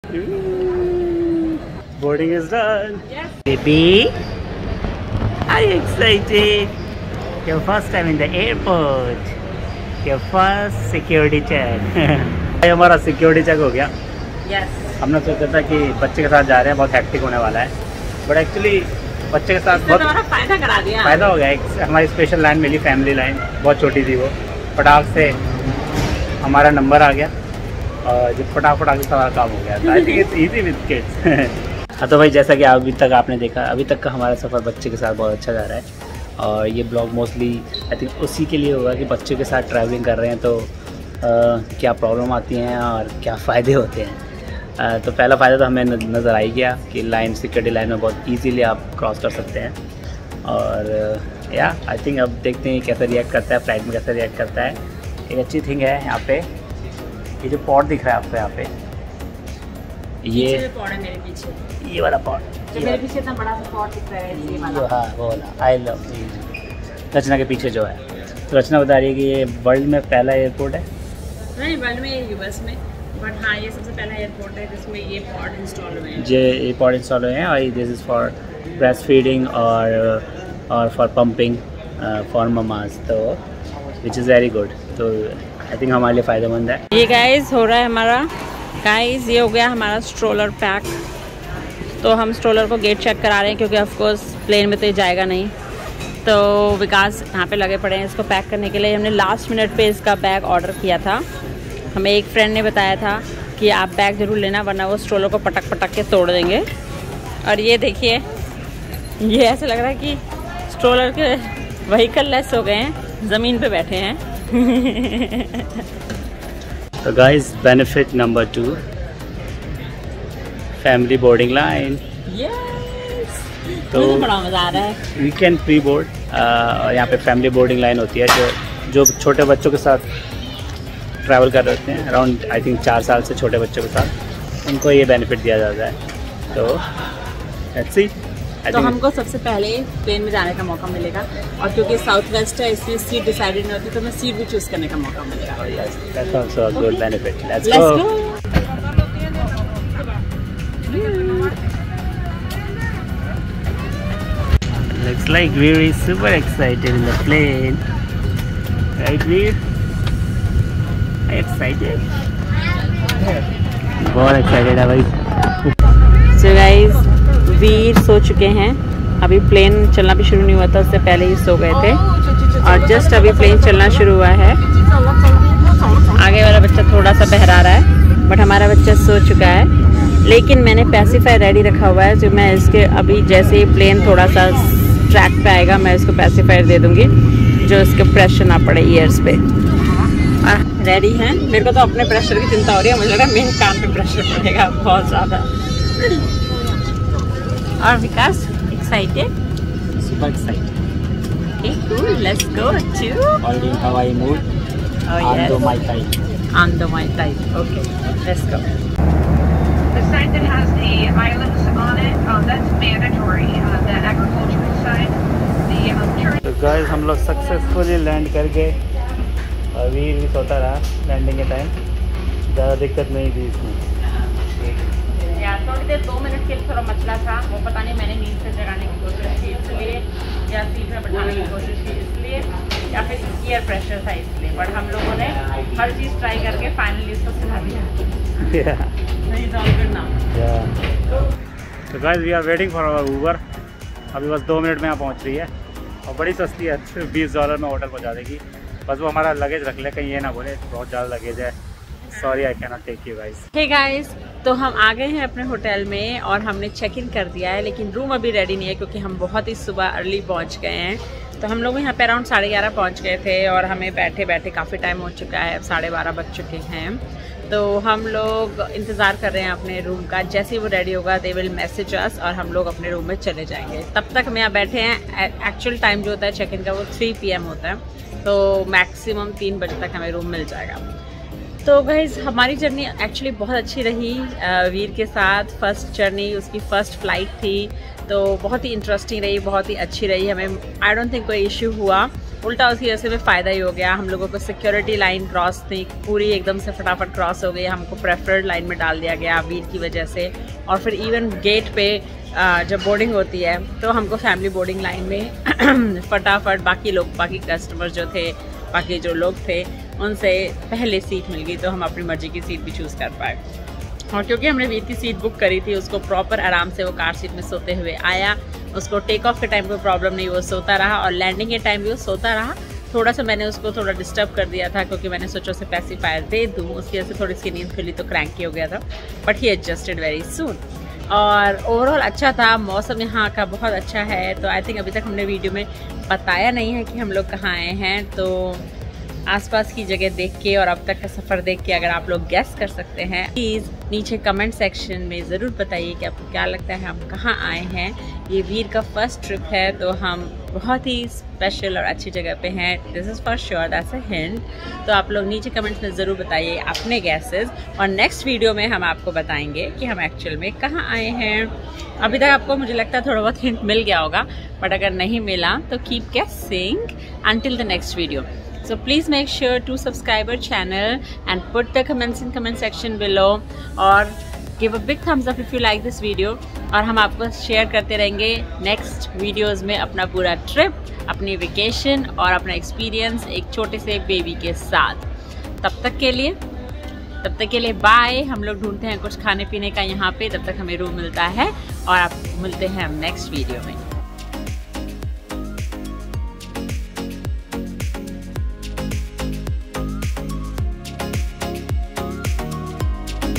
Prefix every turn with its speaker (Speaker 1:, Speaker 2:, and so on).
Speaker 1: Boarding is done. Yes. Baby, are you excited? Your first time in the airport. Your first security check. हमारा security check हो गया।
Speaker 2: Yes.
Speaker 1: हमने सोचा था कि बच्चे के साथ जा रहे हैं, बहुत हेक्टिक होने वाला है, बट एक्चुअली बच्चे के साथ बहुत
Speaker 2: फायदा करा दिया।
Speaker 1: फ़ायदा हो गया। एक हमारी स्पेशल लाइन मिली, फैमिली लाइन, बहुत छोटी थी वो। फटाक से हमारा नंबर आ गया और जब फटाफट आगे सारा काम हो गया। I think it's easy with kids. हाँ तो भाई, जैसा कि अभी तक आपने देखा, अभी तक का हमारा सफ़र बच्चे के साथ बहुत अच्छा जा रहा है। और ये ब्लॉग मोस्टली आई थिंक उसी के लिए होगा कि बच्चों के साथ ट्रैवलिंग कर रहे हैं तो क्या प्रॉब्लम आती हैं और क्या फ़ायदे होते हैं। तो पहला फ़ायदा तो हमें नज़र आ ही गया कि लाइन, सिक्योरिटी लाइन में बहुत इजीली आप क्रॉस कर सकते हैं। और या आई थिंक अब देखते हैं कैसा रिएक्ट करता है, फ्लाइट में कैसा रिएक्ट करता है। एक अच्छी थिंग है यहाँ पे, ये जो पॉड दिख रहा है आपको यहाँ पे, ये
Speaker 2: पॉड है मेरे पीछे,
Speaker 1: ये वाला पॉड
Speaker 2: जो मेरे पीछे इतना बड़ा सा पॉड दिख रहा है, ये वाला।
Speaker 1: हाँ वो वाला, आई लव रचना के पीछे जो है। तो रचना बता रही है कि ये वर्ल्ड में पहला एयरपोर्ट है।
Speaker 2: नहीं, वर्ल्ड में, यूएस में, बट हाँ ये सबसे पहला एयरपोर्ट है जिसमें ये पॉड इंस्टॉल हुए हैं।
Speaker 1: ये पॉड इंस्टॉल हुए हैं और this is for breastfeeding और फॉर पंपिंग फॉर ममाज, तो विच इज़ वेरी गुड। तो आई थिंक हमारे लिए फ़ायदेमंद है।
Speaker 2: ये गाइस हो रहा है हमारा, गाइस ये हो गया हमारा स्ट्रोलर पैक। तो हम स्ट्रोलर को गेट चेक करा रहे हैं क्योंकि ऑफ कोर्स प्लेन में तो ये जाएगा नहीं। तो विकास यहाँ पे लगे पड़े हैं इसको पैक करने के लिए। हमने लास्ट मिनट पे इसका बैग ऑर्डर किया था। हमें एक फ्रेंड ने बताया था कि आप बैग ज़रूर लेना वरना वो स्ट्रोलर को पटक पटक के तोड़ देंगे। और ये देखिए, ये ऐसे लग रहा है कि स्ट्रोलर के व्हीकल लेस हो गए हैं, ज़मीन पे बैठे हैं।
Speaker 1: तो guys, benefit number 2, family boarding line. तो
Speaker 2: बड़ा मज़ा आ रहा है।
Speaker 1: वी कैन प्री बोर्ड, और यहाँ पे फैमिली बोर्डिंग लाइन होती है जो छोटे बच्चों के साथ ट्रैवल कर रहे होते हैं, अराउंड आई थिंक 4 साल से छोटे बच्चों के साथ, उनको ये बेनिफिट दिया जाता है। तो लेट्स सी।
Speaker 2: तो हमको सबसे पहले प्लेन में जाने का मौका मिलेगा और क्योंकि साउथ वेस्ट है इसलिए सीट डिसाइडेड नहीं होती, तो मैं सीट भी चूज़ करने का मौका मिलेगा।
Speaker 1: Yes, that's also a good benefit. Let's go. Looks like Veer is super excited in the plane. Right, Veer? Are you excited? बहुत excited है भाई।
Speaker 2: So guys, वीर सो चुके हैं। अभी प्लेन चलना भी शुरू नहीं हुआ था, उससे पहले ही सो गए थे और जस्ट अभी प्लेन चलना शुरू हुआ है। आगे वाला बच्चा थोड़ा सा बहरा रहा है बट हमारा बच्चा सो चुका है। लेकिन मैंने पैसिफायर रेडी रखा हुआ है, जो मैं इसके अभी जैसे ही प्लेन थोड़ा सा ट्रैक पे आएगा मैं इसको पैसिफायर दे दूंगी जो इसके प्रेशर ना पड़े ईयर्स पे। रेडी हैं। मेरे को तो अपने प्रेशर की चिंता हो रही है, मुझे लग रहा है मेन कान पे प्रेशर पड़ेगा बहुत ज़्यादा। और Vikas excited?
Speaker 1: Super excited.
Speaker 2: Okay, cool. Let's go to
Speaker 1: Already in Hawaii mood.
Speaker 2: Oh yes.
Speaker 1: On my side.
Speaker 2: On the my side. Okay, let's go.
Speaker 3: The side that has the islands on it, that's mandatory. The agricultural side, the
Speaker 1: तो guys, हम लोग successfully land कर गए और वीर भी सोता रहा landing के टाइम, ज़्यादा दिक्कत नहीं थी इसमें।
Speaker 2: यार थोड़ी देर 2 मिनट के लिए थोड़ा मचला था, वो पता नहीं मैंने नींद से जगाने की कोशिश की इसलिए, या सीट में बैठाने की कोशिश की इसलिए, या फिर एयर प्रेशर था इसलिए, बट हम लोगों ने हर चीज़ ट्राई करके फाइनली इसको सुना दिया।
Speaker 1: तो guys, we are waiting for our Uber. अभी बस 2 मिनट में यहाँ पहुँच रही है और बड़ी सस्ती है, सिर्फ $20 में होटल पहुँचा देगी। बस वो हमारा लगेज रख ले, कहीं ये ना बोले बहुत ज़्यादा लगेज है। Sorry, I can not take you guys.
Speaker 2: Hey guys, तो हम आ गए हैं अपने होटल में और हमने चेक इन कर दिया है, लेकिन रूम अभी रेडी नहीं है क्योंकि हम बहुत ही सुबह अर्ली पहुंच गए हैं। तो हम लोग यहाँ पे अराउंड 11:30 पहुंच गए थे और हमें बैठे बैठे काफ़ी टाइम हो चुका है, अब 12:30 बज चुके हैं। तो हम लोग इंतज़ार कर रहे हैं अपने रूम का, जैसे ही वो रेडी होगा दे विल मैसेज अस और हम लोग अपने रूम में चले जाएंगे। तब तक हम यहाँ बैठे हैं। एक्चुअल टाइम जो होता है चेक इन का वो 3 PM होता है, तो मैक्सिमम 3 बजे तक हमें रूम मिल जाएगा। तो गाइस, हमारी जर्नी एक्चुअली बहुत अच्छी रही वीर के साथ। फर्स्ट जर्नी उसकी फ़र्स्ट फ्लाइट थी, तो बहुत ही इंटरेस्टिंग रही, बहुत ही अच्छी रही। हमें आई डोंट थिंक कोई इश्यू हुआ। उल्टा उसकी वजह से भी फ़ायदा ही हो गया। हम लोगों को सिक्योरिटी लाइन क्रॉस थी पूरी एकदम से फटाफट क्रॉस हो गई, हमको प्रेफर्ड लाइन में डाल दिया गया वीर की वजह से। और फिर इवन गेट पे जब बोर्डिंग होती है तो हमको फैमिली बोर्डिंग लाइन में फटाफट बाकी कस्टमर जो थे, बाकी जो लोग थे उनसे पहले सीट मिल गई, तो हम अपनी मर्ज़ी की सीट भी चूज़ कर पाए। और क्योंकि हमने वीर की सीट बुक करी थी, उसको प्रॉपर आराम से वो कार सीट में सोते हुए आया, उसको टेक ऑफ के टाइम कोई प्रॉब्लम नहीं, वो सोता रहा और लैंडिंग के टाइम भी वो सोता रहा। थोड़ा सा मैंने उसको थोड़ा डिस्टर्ब कर दिया था क्योंकि मैंने सोचा उसे पैसिफायर दे दूँ, उसकी वजह से थोड़ी सी नींद खुली तो क्रैंकी हो गया था, but he adjusted very soon. और ओवरऑल अच्छा था, मौसम यहाँ का बहुत अच्छा है। तो आई थिंक अभी तक हमने वीडियो में बताया नहीं है कि हम लोग कहाँ आए हैं, तो आसपास की जगह देख के और अब तक का सफ़र देख के अगर आप लोग गेस कर सकते हैं, प्लीज़ नीचे कमेंट सेक्शन में ज़रूर बताइए कि आपको क्या लगता है हम कहाँ आए हैं। ये वीर का फर्स्ट ट्रिप है तो हम बहुत ही स्पेशल और अच्छी जगह पे हैं, this is for sure, that's a hint. तो आप लोग नीचे कमेंट्स में ज़रूर बताइए अपने गैसेस, और नेक्स्ट वीडियो में हम आपको बताएंगे कि हम एक्चुअल में कहाँ आए हैं। अभी तक आपको मुझे लगता है थोड़ा बहुत हिंट मिल गया होगा, बट अगर नहीं मिला तो keep guessing until the next video. So please make sure to subscribe our channel and put the comments in comment section below और give a big thumbs up if you like this video। और हम आपको share करते रहेंगे next videos में अपना पूरा trip, अपनी वेकेशन और अपना एक्सपीरियंस एक छोटे से बेबी के साथ। तब तक के लिए बाय। हम लोग ढूंढते हैं कुछ खाने पीने का यहाँ पे, तब तक हमें रूम मिलता है और आप मिलते हैं हम नेक्स्ट वीडियो में।